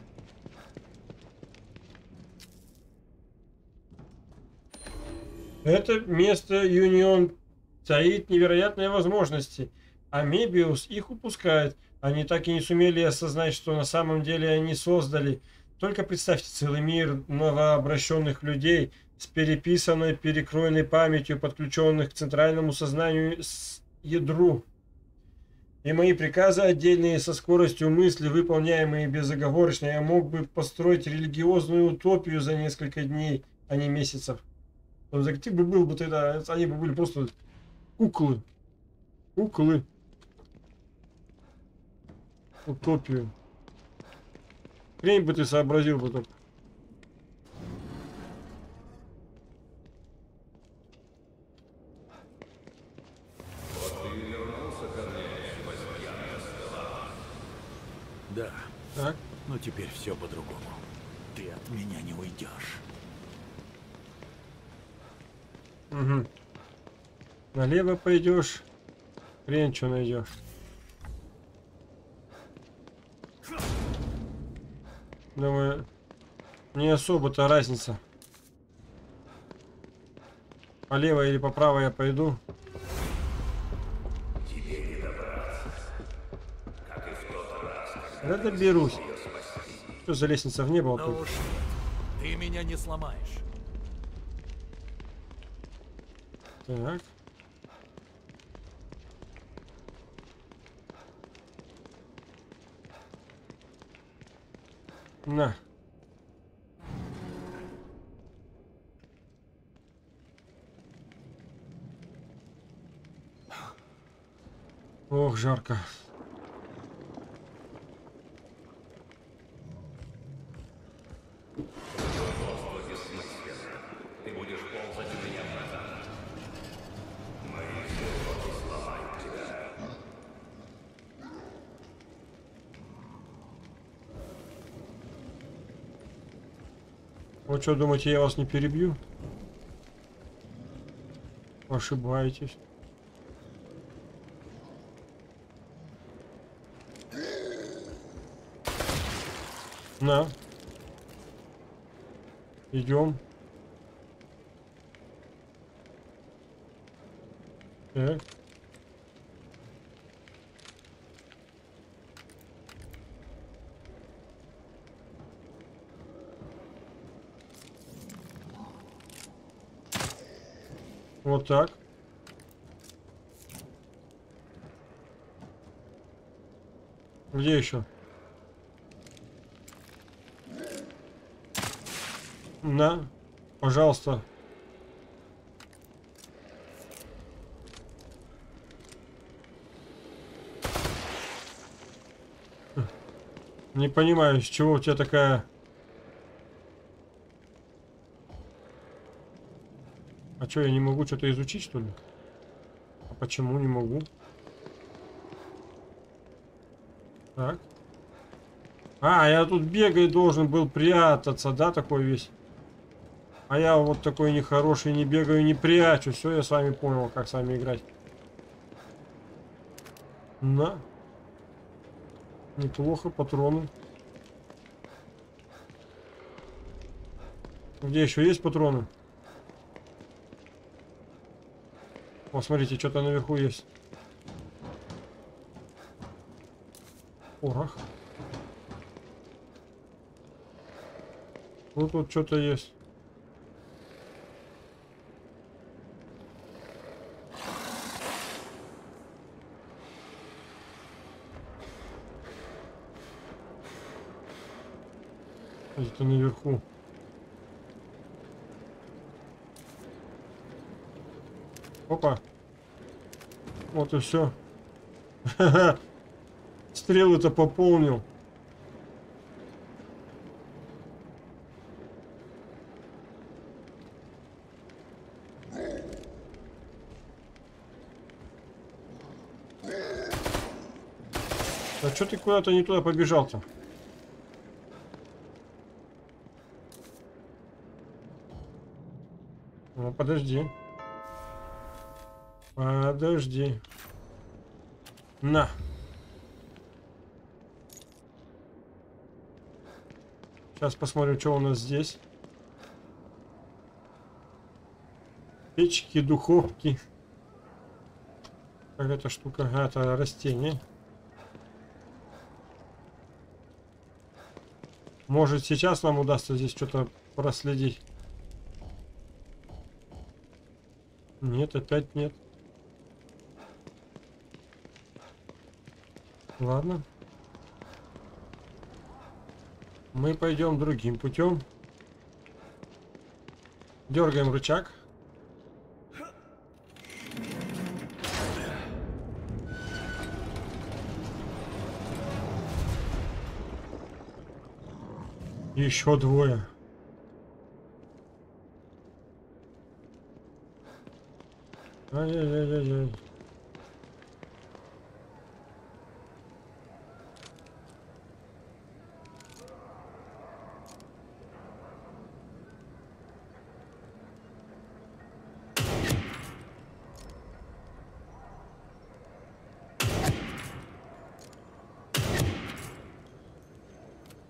Это место Юнион таит невероятные возможности, а Мебиус их упускает. Они так и не сумели осознать, что на самом деле они создали. Только представьте целый мир новообращенных людей с переписанной, перекроенной памятью, подключенных к центральному сознанию с ядру. И мои приказы отдельные со скоростью мысли, выполняемые безоговорочно, я мог бы построить религиозную утопию за несколько дней, а не месяцев. Детектив бы был бы тогда, они бы были просто куклы. Куклы. Утопию. Хрень бы ты сообразил бы только. Да. Так. Но теперь все по-другому. Ты от меня не уйдешь. Угу. Налево пойдешь, хрен что найдешь. Думаю, не особо-то разница. Полево или поправо я пойду. Да доберусь. Что за лестница в небо? Ну уж, ты меня не сломаешь. Так. На. Ох, жарко. Вы что, думаете, я вас не перебью? Ошибаетесь. На. Идем. Так. Вот так. Где еще? На, пожалуйста. Не понимаю, с чего у тебя такая... А что, я не могу что-то изучить, что ли? А почему не могу? Так. А, я тут бегать должен был, прятаться, да, такой весь. А я вот такой нехороший, не бегаю, не прячу. Все, я с вами понял, как с вами играть. На. Неплохо, патроны. Где еще есть патроны? О, смотрите, что-то наверху есть. Порох. Вот тут что-то есть. Это наверху. Опа. Вот и все. Стрелы-то пополнил. А что ты куда-то не туда побежал-то? Ну, подожди. Подожди. На. Сейчас посмотрим, что у нас здесь. Печки, духовки. Как эта штука? А, это растение. Может, сейчас нам удастся здесь что-то проследить. Нет, опять нет. Ладно. Мы пойдем другим путем. Дергаем рычаг. Еще двое. Ай-яй-яй-яй-яй.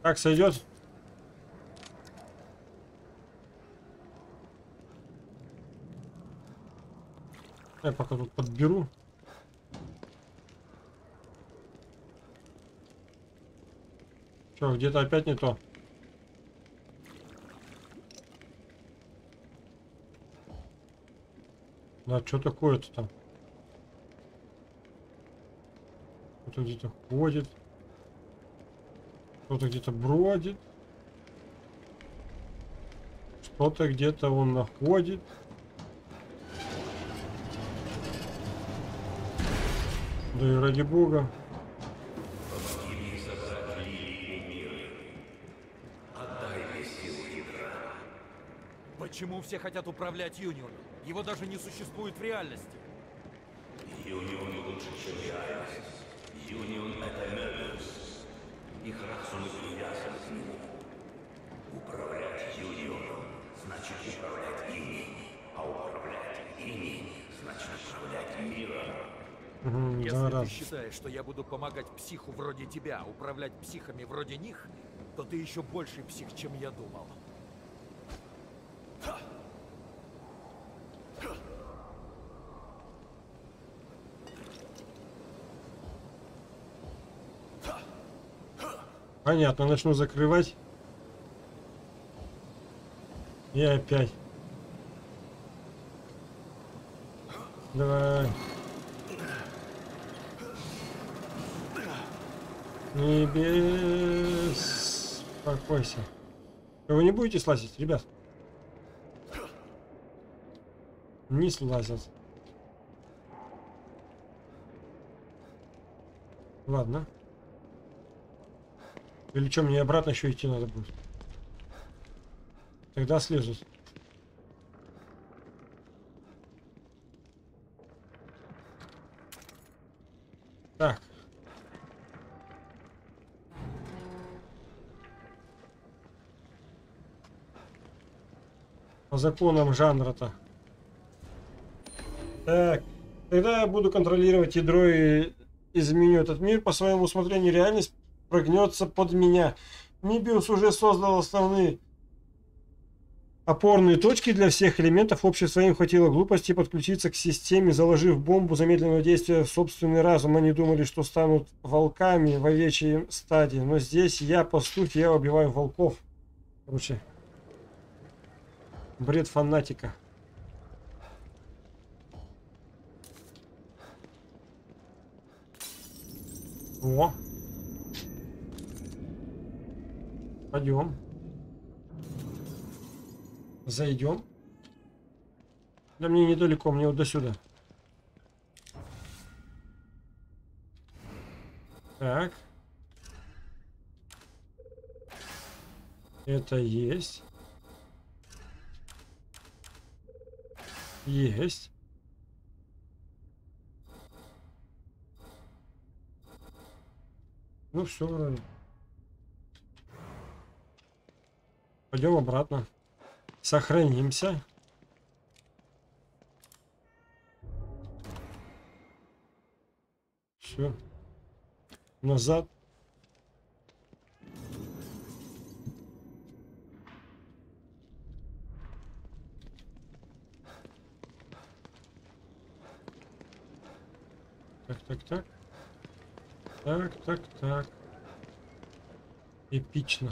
Так сойдет? Я пока тут подберу. Что, где-то опять не то? Да, что такое-то там? Кто-то где-то ходит. Кто-то где-то бродит. Что-то где-то он находит. Да и ради бога. Почему все хотят управлять Юнионом? Его даже не существует в реальности. Юнион лучше, чем реальность. Юнион — это Мебиус. Их разум привязан к нему. Управлять Юнионом значит управлять ими. А управлять ими значит управлять миром. Угу, Если да, ты раз. считаешь, что я буду помогать психу вроде тебя управлять психами вроде них, то ты еще больший псих, чем я думал. Понятно, начну закрывать. И опять. Давай. Не беспокойся. Вы не будете слазить, ребят? Не слазят. Ладно. Или что, мне обратно еще идти надо будет? Тогда слезут. Так. По законам жанра-то. Так. Тогда я буду контролировать ядро и изменю этот мир по своему усмотрению. Реальность прогнется под меня. Мебиус уже создал основные опорные точки для всех элементов. Общество им хватило глупости подключиться к системе, заложив бомбу замедленного действия в собственный разум. Они думали, что станут волками в овечьей стадии. Но здесь я пастух, я убиваю волков. Короче, бред фанатика. О! Пойдем. Зайдем. Да мне недалеко, мне вот до сюда. Так. Это есть. Есть. Ну все вроде. Пойдем обратно. Сохранимся. Все. Назад. Так, так, так. Так, так, так. Эпично.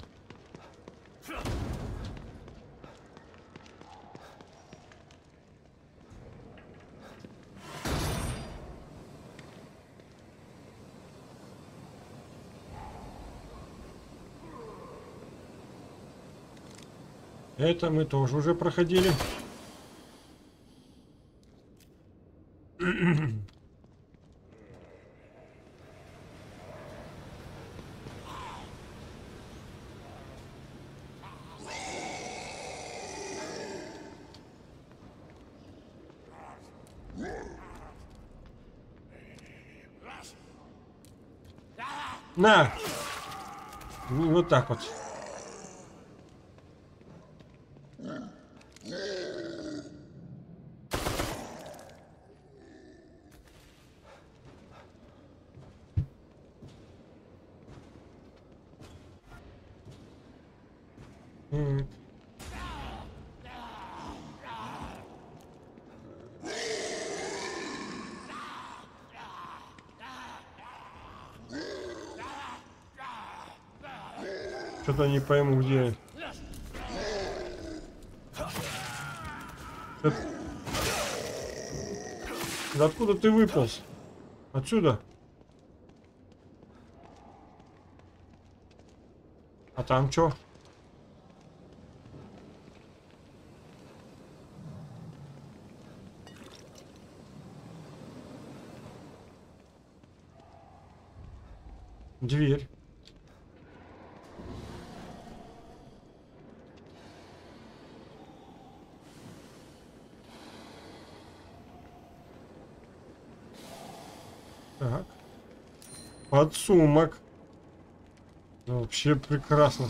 Это мы тоже уже проходили. На! Вот так вот. Mm. Что-то не пойму, где. Это... Да откуда ты выполз? Отсюда? А там что? Дверь. Так. Подсумок. Ну, вообще прекрасно.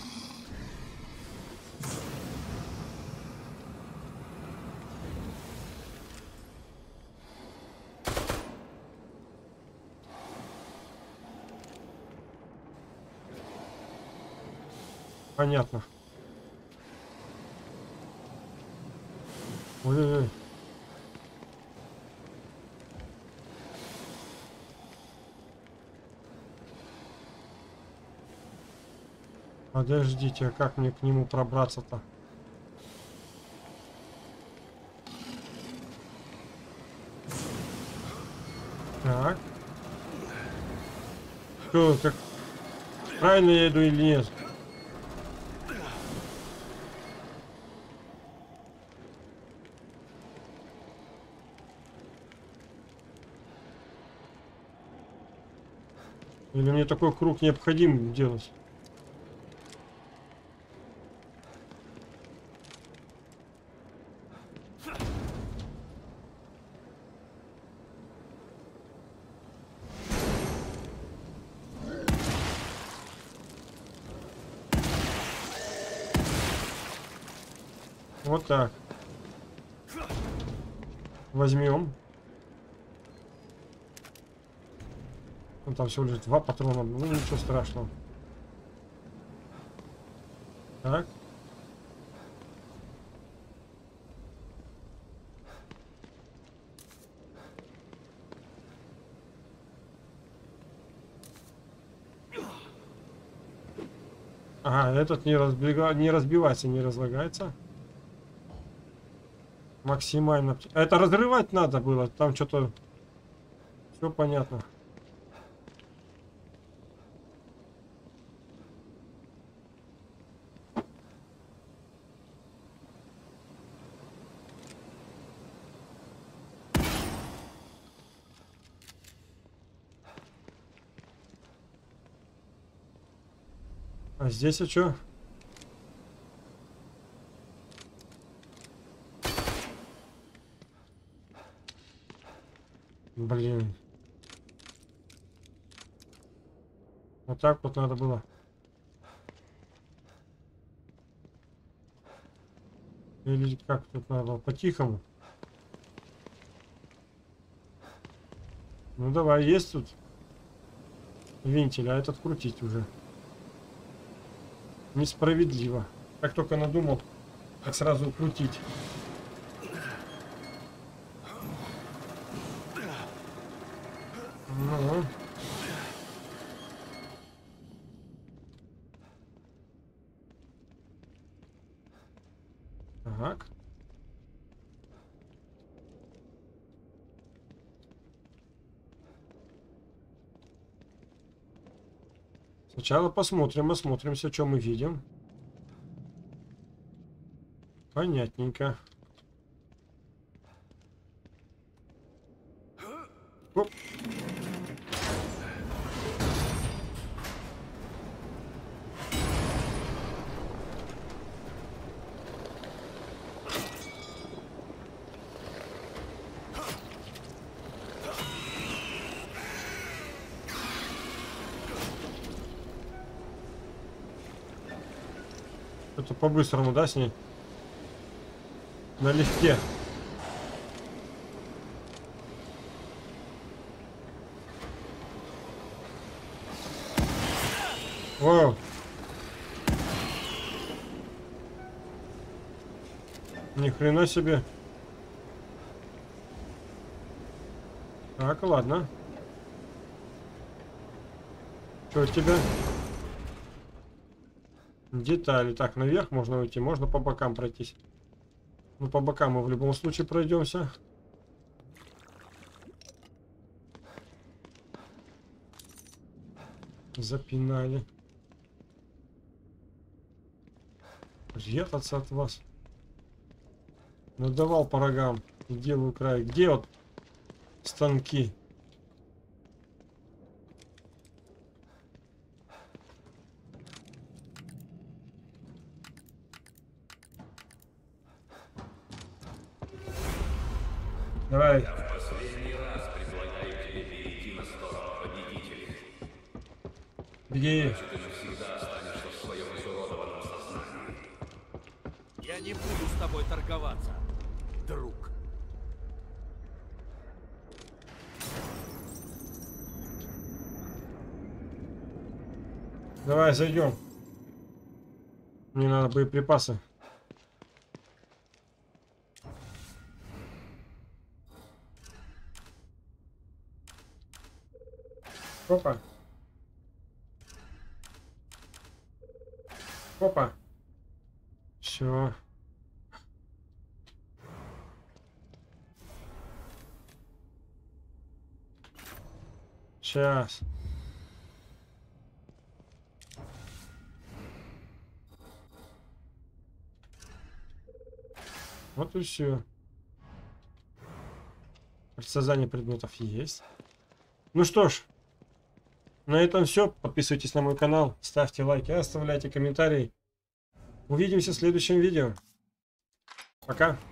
Понятно. Ой-ой-ой. Подождите, а как мне к нему пробраться-то? Так. Что, как... Правильно я иду или нет? Или мне такой круг необходим делать? Вот так. Возьмем. Ну, там всего лишь два патрона. Ну, ничего страшного. Так. Ага, этот не, разбега... не разбивается, не разлагается. Максимально. Это разрывать надо было. Там что-то... Все понятно. А здесь а что? Блин. Вот так вот надо было. Или как тут надо? По-тихому. Ну давай, есть тут вентиль, а этот крутить уже. Несправедливо. Как только надумал, так сразу крутить. Ну. Так. Сначала посмотрим, осмотримся, что мы видим. Понятненько. Оп. Это по-быстрому, да, с ней? Налегке. Вау. Ни хрена себе. Так, ладно. Что у тебя? Детали. Так, наверх можно уйти, можно по бокам пройтись. Ну, по бокам мы в любом случае пройдемся. Запинали. Прятаться от вас. Надавал по рогам. И делаю край. Где вот станки? Давай. Я в последний раз предлагаю тебе перейти на сторону победителей. Беги. Ты навсегда останешься в своем изуродованном сознании. Я не буду с тобой торговаться, друг. Давай, зайдем. Мне надо боеприпасы. Опа. Опа. Все. Сейчас. Вот и все. Предсказание предметов есть. Ну что ж. На этом все. Подписывайтесь на мой канал, ставьте лайки, оставляйте комментарии. Увидимся в следующем видео. Пока.